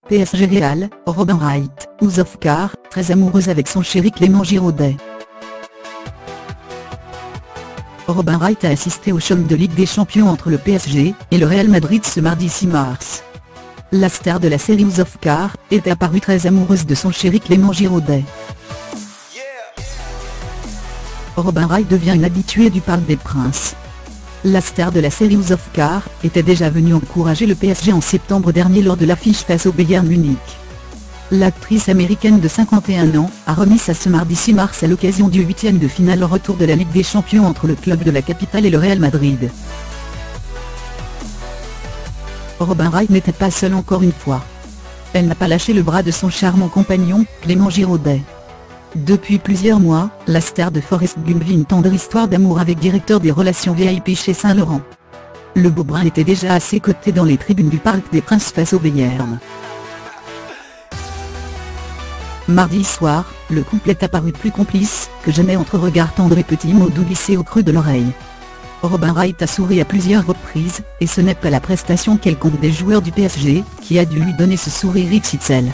PSG Real, Robin Wright, House of Cards, très amoureuse avec son chéri Clément Giraudet. Robin Wright a assisté au choc de Ligue des Champions entre le PSG et le Real Madrid ce mardi 6 mars. La star de la série House of Cards est apparue très amoureuse de son chéri Clément Giraudet. Robin Wright devient une habituée du Parc des Princes. La star de la série House of Cards était déjà venue encourager le PSG en septembre dernier lors de l'affiche face au Bayern Munich. L'actrice américaine de 51 ans a remis ça ce mardi 6 mars à l'occasion du 8e de finale retour de la Ligue des Champions entre le club de la capitale et le Real Madrid. Robin Wright n'était pas seule encore une fois. Elle n'a pas lâché le bras de son charmant compagnon, Clément Giraudet. Depuis plusieurs mois, la star de Forrest Gump vit une tendre histoire d'amour avec directeur des relations VIP chez Saint-Laurent. Le beau brun était déjà à ses côtés dans les tribunes du Parc des Princes face au Bayern. Mardi soir, le couple est apparu plus complice que jamais entre regards tendres et petits mots doux glissés au creux de l'oreille. Robin Wright a souri à plusieurs reprises, et ce n'est pas la prestation quelconque des joueurs du PSG qui a dû lui donner ce sourire XXL.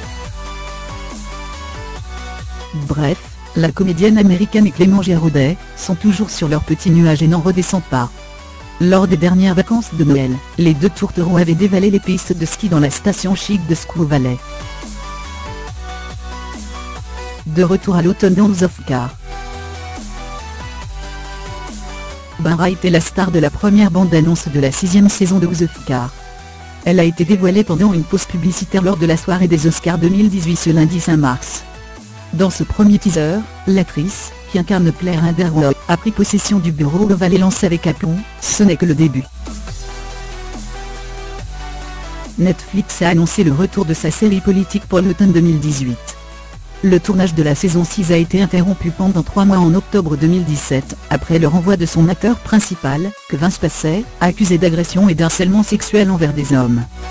Bref, la comédienne américaine et Clément Giraudet sont toujours sur leur petit nuage et n'en redescendent pas. Lors des dernières vacances de Noël, les deux tourtereaux avaient dévalé les pistes de ski dans la station chic de Squaw Valley. De retour à l'automne dans House of Cards. Robin Wright est la star de la première bande-annonce de la 6e saison de House of Cards. Elle a été dévoilée pendant une pause publicitaire lors de la soirée des Oscars 2018 ce lundi 5 mars. Dans ce premier teaser, l'actrice, qui incarne Claire Underwood, a pris possession du bureau ovale et lance avec aplomb « Ce n'est que le début ». Netflix a annoncé le retour de sa série politique pour l'automne 2018. Le tournage de la saison 6 a été interrompu pendant 3 mois en octobre 2017, après le renvoi de son acteur principal, Kevin Spacey, accusé d'agression et d'harcèlement sexuel envers des hommes.